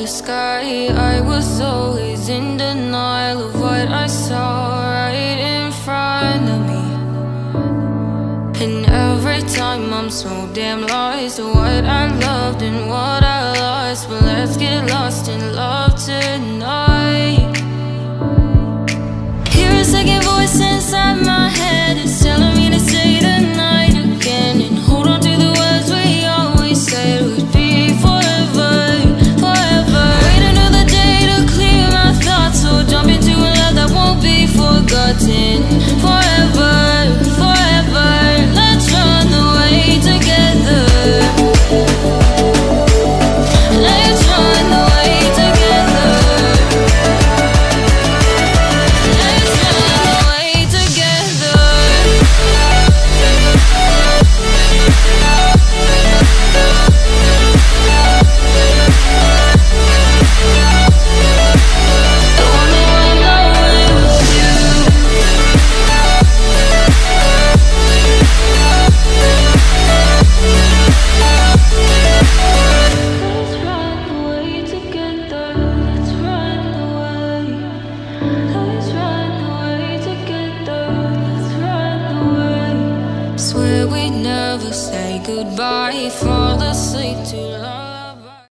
sky. I was always in denial of what I saw right in front of me. And every time I'm so damn lost to what I loved and what I lost. But let's get lost in love tonight. Hear a second voice inside my head, it's telling me to stay tonight again, and hold on to the words we always said would be forever, forever. Wait another day to clear my thoughts, so jump into a love that won't be forgotten. Forever, forever, let's run away together. Let's run away together. Let's run away together. I wanna run away with you. Let's run away together. Let's run away. Let's run away together. Let's run away. Swear we'd never say goodbye. Fall asleep too long.